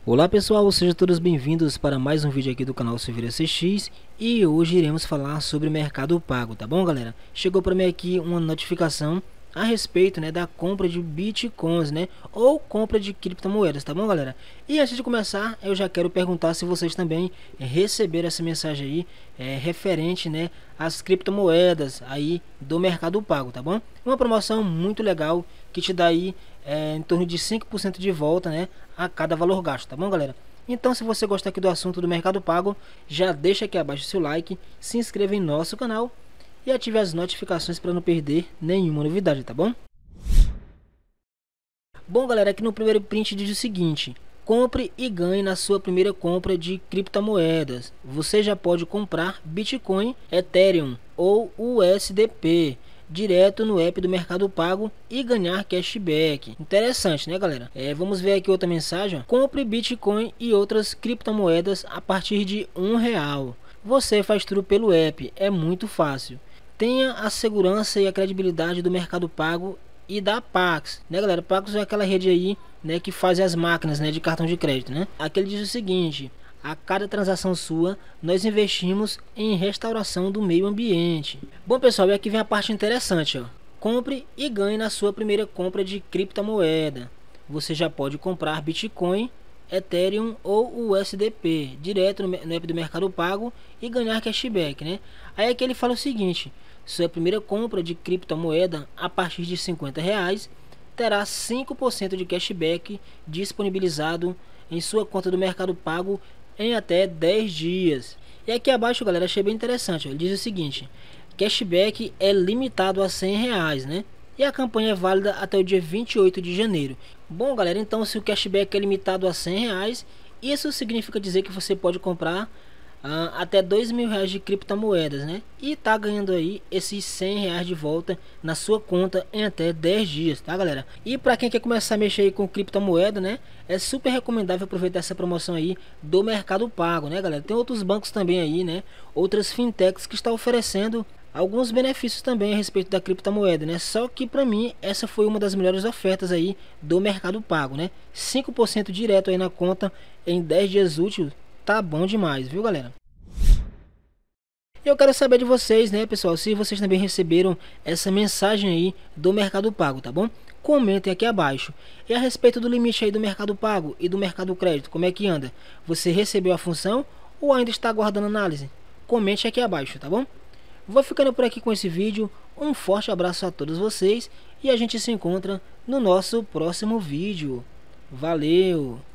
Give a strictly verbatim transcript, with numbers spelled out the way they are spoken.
Olá pessoal, sejam todos bem-vindos para mais um vídeo aqui do canal Silveira C X. E hoje iremos falar sobre Mercado Pago, tá bom galera? Chegou para mim aqui uma notificação a respeito, né, da compra de bitcoins, né, ou compra de criptomoedas, tá bom galera? E antes de começar, eu já quero perguntar se vocês também receberam essa mensagem aí, é, referente, né, às criptomoedas aí do Mercado Pago, tá bom? Uma promoção muito legal que te dá aí é, em torno de cinco por cento de volta, né, a cada valor gasto, tá bom galera? Então, se você gostar aqui do assunto do Mercado Pago, já deixa aqui abaixo seu like, se inscreva em nosso canal e ative as notificações para não perder nenhuma novidade, tá bom? Bom galera, aqui no primeiro print diz o seguinte: compre e ganhe na sua primeira compra de criptomoedas. Você já pode comprar Bitcoin, Ethereum ou U S D P direto no app do Mercado Pago e ganhar cashback. Interessante, né galera? É, vamos ver aqui outra mensagem. Compre Bitcoin e outras criptomoedas a partir de um real. Você faz tudo pelo app, é muito fácil. Tenha a segurança e a credibilidade do Mercado Pago e da Pax, né galera? Pax é aquela rede aí, né, que faz as máquinas, né, de cartão de crédito, né? Aqui ele diz o seguinte: a cada transação sua, nós investimos em restauração do meio ambiente. Bom pessoal, e aqui vem a parte interessante, ó. Compre e ganhe na sua primeira compra de criptomoeda. Você já pode comprar Bitcoin, Ethereum ou U S D P direto no app do Mercado Pago e ganhar cashback, né? Aí aqui ele fala o seguinte: sua primeira compra de criptomoeda a partir de cinquenta reais terá cinco por cento de cashback disponibilizado em sua conta do Mercado Pago em até dez dias. E aqui abaixo galera, achei bem interessante, ó. Ele diz o seguinte: cashback é limitado a cem reais, né? E a campanha é válida até o dia vinte e oito de janeiro. Bom galera, então se o cashback é limitado a cem reais, isso significa dizer que você pode comprar Uh, até dois mil reais de criptomoedas, né? E tá ganhando aí esses cem reais de volta na sua conta em até dez dias, tá galera? E para quem quer começar a mexer aí com criptomoeda, né, é super recomendável aproveitar essa promoção aí do Mercado Pago, né galera? Tem outros bancos também aí, né, outras fintechs que estão oferecendo alguns benefícios também a respeito da criptomoeda, né? Só que para mim essa foi uma das melhores ofertas aí do Mercado Pago, né? cinco por cento direto aí na conta em dez dias úteis. Tá bom demais, viu galera? Eu quero saber de vocês, né pessoal, se vocês também receberam essa mensagem aí do Mercado Pago, tá bom? Comentem aqui abaixo. E a respeito do limite aí do Mercado Pago e do Mercado Crédito, como é que anda? Você recebeu a função ou ainda está aguardando análise? Comente aqui abaixo, tá bom? Vou ficando por aqui com esse vídeo. Um forte abraço a todos vocês e a gente se encontra no nosso próximo vídeo. Valeu!